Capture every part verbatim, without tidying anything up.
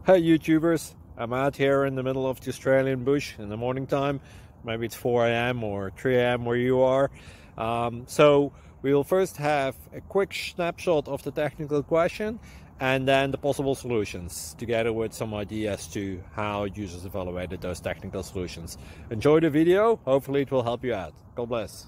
Hey YouTubers, I'm out here in the middle of the Australian bush in the morning time. Maybe it's four A M or three A M where you are. Um, so we'll first have a quick snapshot of the technical question and then the possible solutions, together with some ideas to how users evaluated those technical solutions. Enjoy the video, hopefully it will help you out. God bless.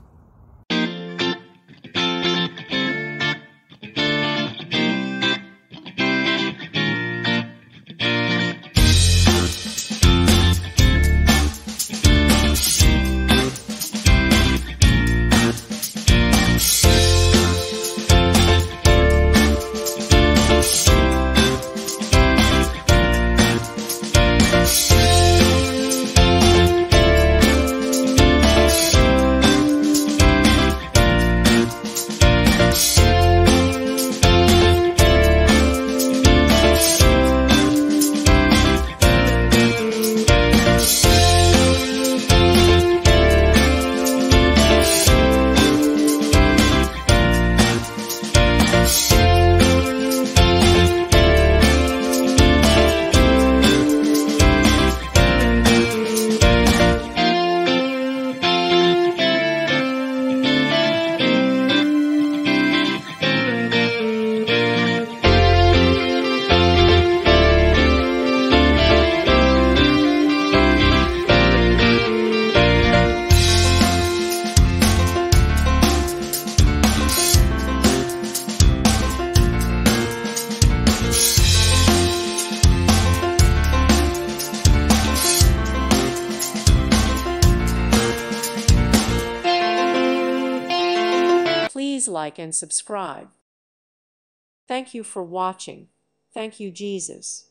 Please like and subscribe. Thank you for watching. Thank you, Jesus.